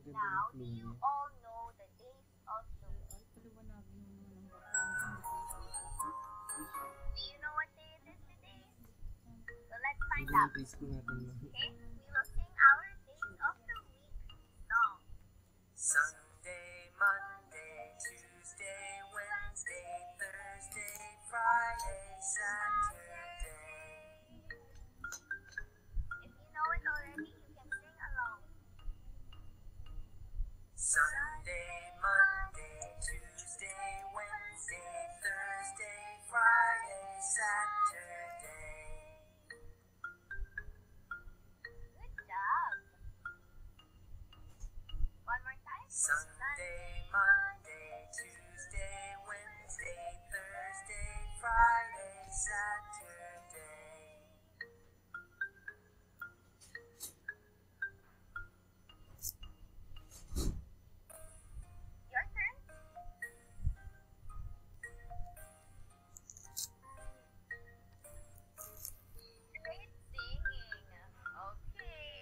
Now, do you all know the days of the week? Do you know what day it is today? So let's find out. Okay? We will sing our days of the week song. Sunday, Monday, Tuesday, Wednesday, Thursday, Friday, Saturday. If you know it already, you can sing along. Sunday, Monday, Tuesday, Wednesday, Thursday, Friday, Saturday. Good job. One more time. Sunday, Monday, Tuesday, Wednesday, Thursday, Friday, Saturday. Your turn. Great singing. Okay.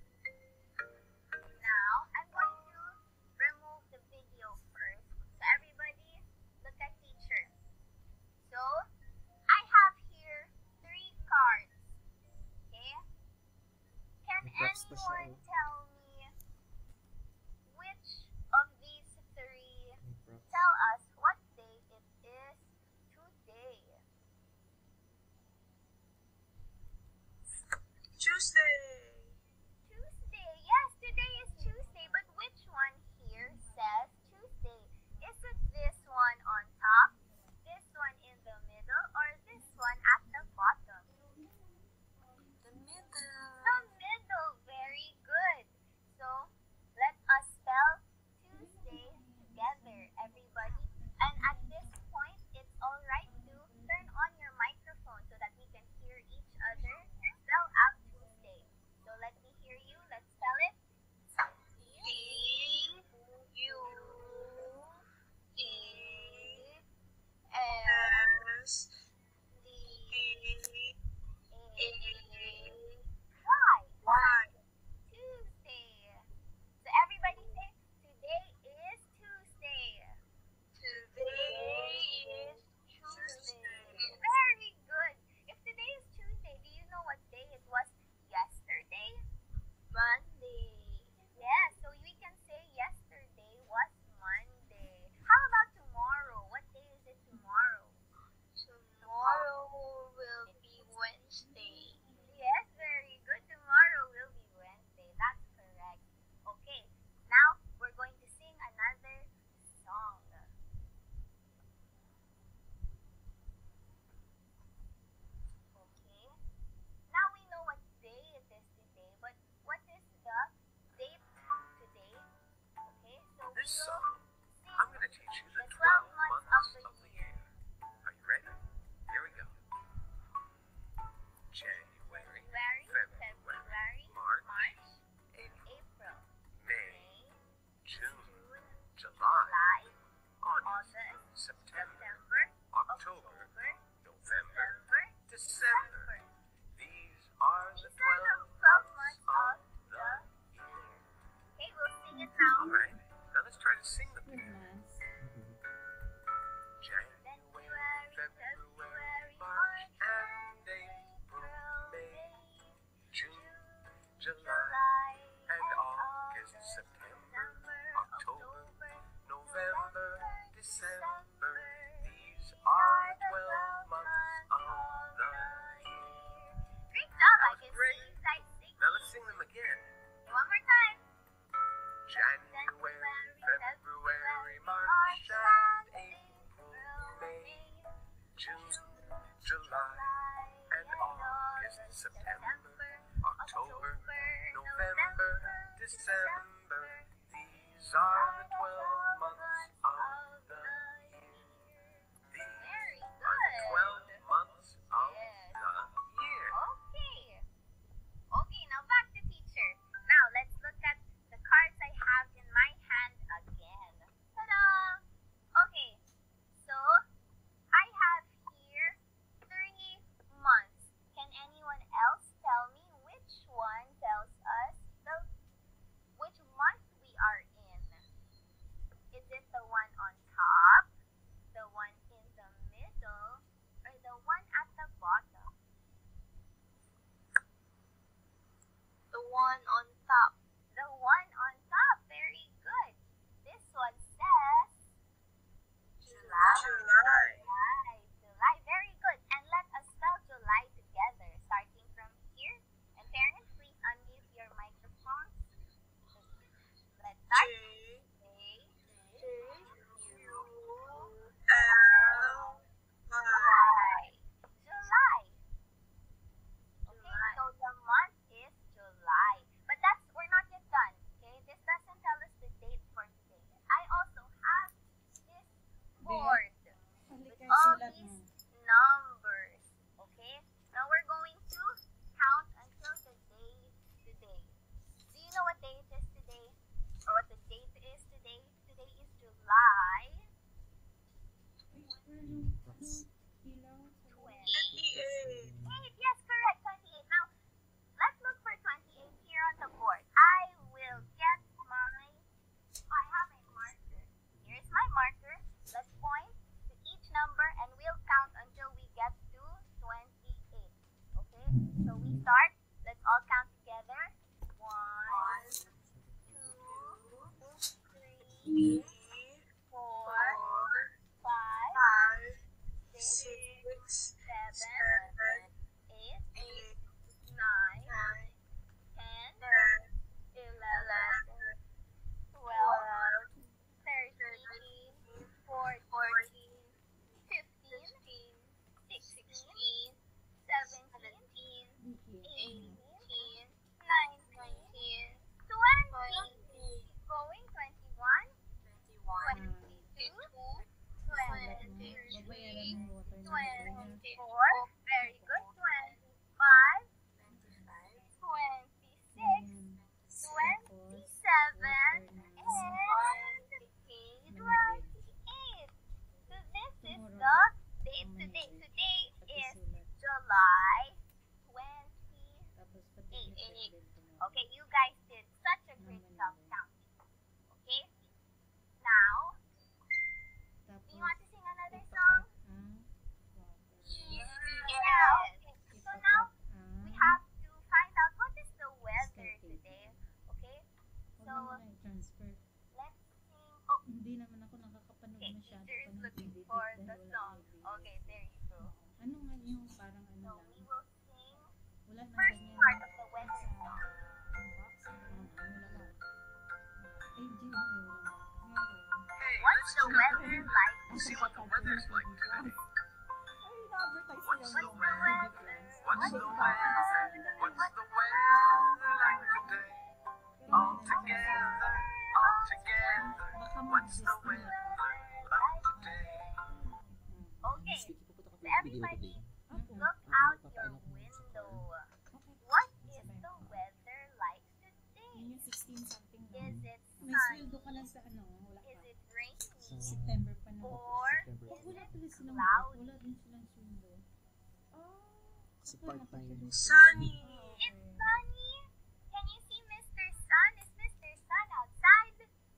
Now, I'm going to remove the video first. So everybody, look at teacher. So, I have here 3 cards. Okay? Can anyone tell me which of these 3 tell us what day it is today? Tuesday. Tuesday. Yes, today is Tuesday. But which one here says Tuesday? Is it this one on top, this one in the middle, or this one at the bottom? The middle. The middle. Very good. So, let us spell Tuesday together, everybody. And at this point, it's alright to turn on your microphone so that we can hear each other spell out Tuesday. So, let me hear you. Let's spell it. Why? Tuesday. So everybody say, today is Tuesday. Very good. If today is Tuesday, do you know what day it was yesterday? Monday. Yes, so we can say yesterday was Monday. How about tomorrow? What day is it tomorrow? Tomorrow will be Wednesday. Yes, very good. Tomorrow will be Wednesday. That's correct. Okay, now we're going to sing another song. Okay, now we know what day it is today, but what is the date today? Okay, so we This will song, sing I'm going to teach you the 12 12 months months of of the the year. Are you ready? Here we go. January, February, March, April, April, May, June, July, July, August, August, September, September, October, November, November, December. These are the These are 12 the 12 months months of the year. Okay, we'll sing it now. All right, now let's try to sing them together. January, February, March, and April, May, June, July, and August, September, October, November, December. These are the 12 months of the year. Great job, That I was can great. see you guys sing. Now let's sing them again. One more time. January, February, March, and April, May, June, July, and August, September, October, November, December. These are the 12 months of the year. These Very are the good. 12 months of Yes. the year. Okay. Okay, now back to teacher. Now let's look at the cards I have in my hand again. Ta-da! Okay, so I have here 3 months. Can anyone else tell me which one tells us the which 28. Yes, correct. 28. Now, let's look for 28 here on the board. I will get my. I have a marker. Here's my marker. Let's point to each number and we'll count until we get to 28. Okay? So we start. Let's all count together. 1, 2, 3, 4, 5, 6, 7, 8, 9, 10, 11, 12, 13, 14, 15, 16, 17, 18, 19, 20. Going 21, 22, 23, 24. Very good. 25, 26, 27, and 28. So this is the date today. Today is July 28th. Okay, you guys did such a great job counting. Okay? Now, do you want to sing another song? Yes. So now, we have to find out what is the weather today. Okay? So, let's sing. Oh, Hindi naman ako nakakapanood okay. masyado. Teacher is looking for the song. Okay, there you go. Ano nga yung parang ano So, lang? we will sing Wala nang first ganyan. part of the weather song. What's the weather like? See what the weather's like today. What's the weather? What's the weather? What's the weather like today? All together, all together. What's the weather like today? Okay, so everybody, look out your window. What is the weather like today? Yung 16 something Is lang. it May sunny? sweldo ka lang sa ano, wala Is pa. it rainy? September pa na. Or is Wala it pala silang cloudy? wala din silang sweldo. Kasi part-time. Sunny. It's sunny. Can you see Mr. Sun? Is Mr. Sun outside?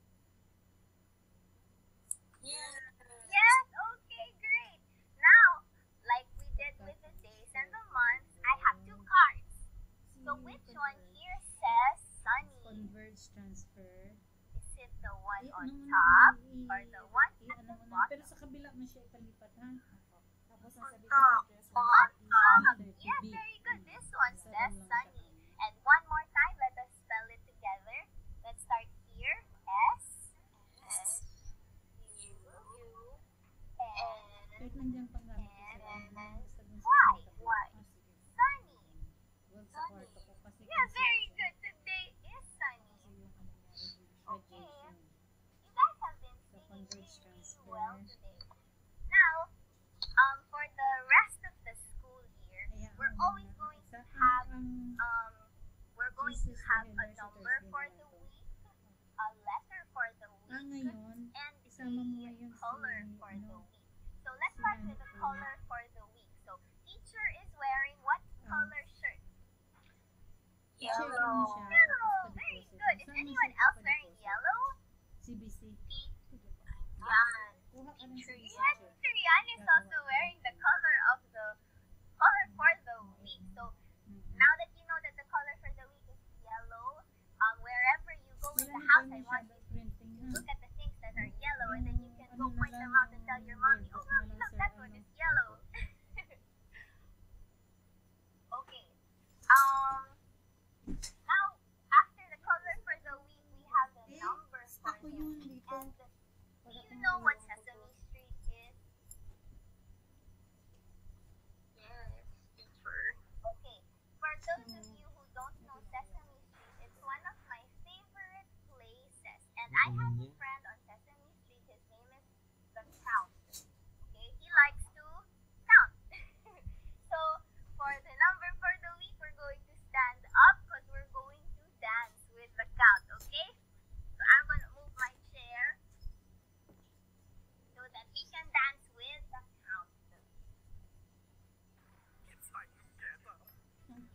Yeah. Yes, okay, great. Now, like we did with the days and the months, I have two cards. So which one here says sunny? Converge transfer. Is it the one on ano mo top na, or the one at ano the mo na. Pero bottom? sa kabila mo siya ipalipat ha. Tapos sasabi ko top. address On mo. top. Yes, very good. This one says sunny. And one more time, let us spell it together. Let's start here. S, U, N, Kahit nandiyan pang gamit ko sila. Basta dun sa Why? isang tabi. Why? Ah, sige. sunny. Well, sa kwarto ko kasi Yeah, kasi very siya. good. Today is sunny. Kasi yung ano niya, Okay. radiation. You guys have been Sa singing converge really transfer. well today. Now, for the rest of the school year, Kaya we're ano always na, going to sa- have ang we're going to Jesus have na a Headway sa number Thursday for na the lang to. week, a letter for the week, ngayon, and isama mo the ngayon color si, for ano, the week. So let's start with the color for the week. So teacher is wearing what color shirt? check mo siya. Yellow. tapos Very pa-deposit. good. Is Saan mo anyone siya else wearing pa-deposit? yellow? CBC. Yan. Kuha ka ng Yes, CBC. Trian is also wearing the color of the color for the week. So now that you know that the color for the week is yellow, wherever you go in the house, I want you printing to ha. look at the things that are yellow, and then you can go point them out and tell your mommy, "Oh, mommy, look, that one is yellow." Okay. Now after the color for the week, we have the number for Ako the yun week. dito. And do you know what Sesame Street is?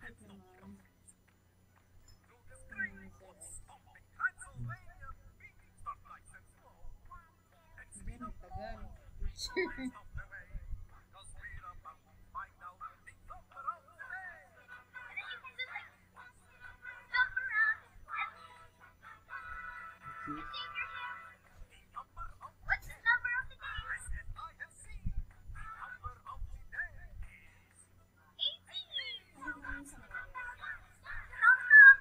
Bakit naman? Hindi, nagtagal. Teacher. And then you can just like jump around and Okay. shake your hair. What's the number of the day? 18. Ano naman yung sa Nom nom.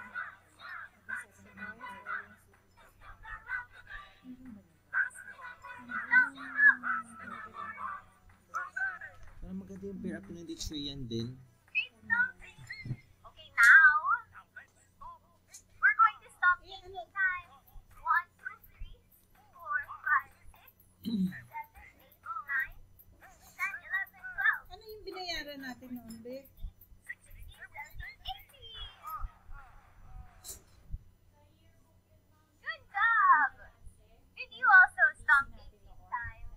Parang maganda yung pair up ng dictionary yan din. Great stomping. Okay, now we're going to stomp 18 times. 1, 2, 3, 4, 5, 6, 7, 8, 9, 10, 11, 12. Ano yung binayaran natin noon, Be? Good job! Did you also stomp 18 times?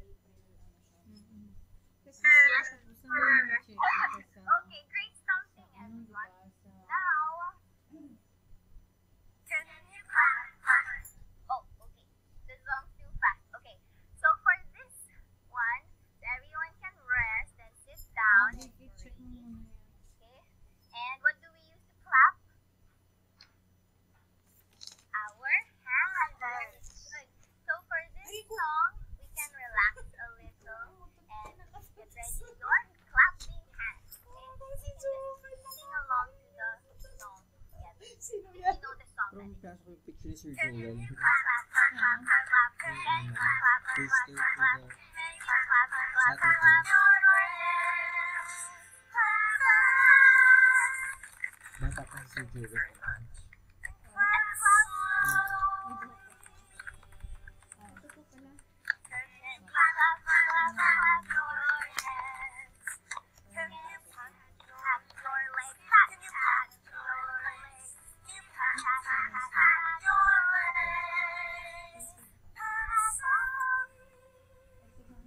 Kasi tapos na yung check ko sa... Okay, great stomping, Ano, everyone. diba, sa... Now, oh, okay. The song's too fast. Okay, so for this one, so everyone can rest and sit down. And check mo muna yan. okay. And what do we use to clap? Our hands. Very good. So for this song, we can relax a little and get ready your clapping hands. Okay? Sing along to the song together. Sino If yan? you know the song. Parang already. klase ko yung picture ni Sir Joel. Clap, clap, clap, clap, clap, clap, again. Clap, clap, First clap, day clap, for clap. the Clap, clap, clap, clap, Saturday. clap your hands. Clap, clap. bata pa si Sir Joel. And clap slowly. Ah, ito po pala. And clap, clap, clap, clap your hands. Can you pat your legs? Pat, pat your legs. You pat, pat, pat, pat your legs. Pat slowly. Ito na.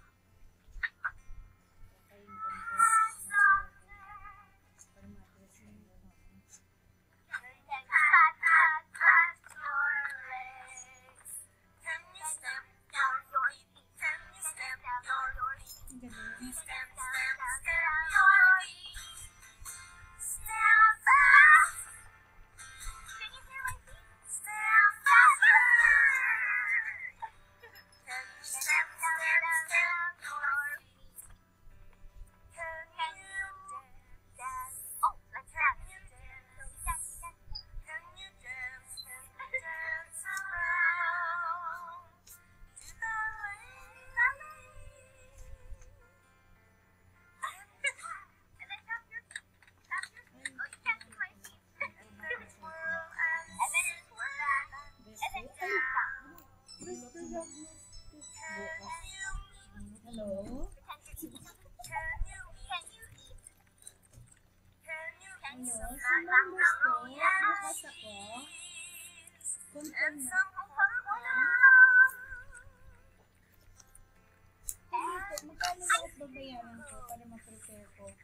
Okay, yung Pat converse. softer. Para matras yung ano. Then pat, pat, pat your legs. Can you step down your feet? Can you step down your feet? Ang galing. Step down, step your feet. Step fast. Can you hear my feet? Step faster. Can you step down your feet? Can you dance? Oh, let's dance. Can you dance? Dance around to the lake. And then tap your feet. Tap your feet. Oh, you can't see my feet. And then swirl and then swirl. And then down. Mr. Douglas. Hello? Pretend you're eating something. Can you eat? Hello? Sinong gusto? Bukas ako? Confirm na. Magkano lahat babayaran ko para ma-prepare ko?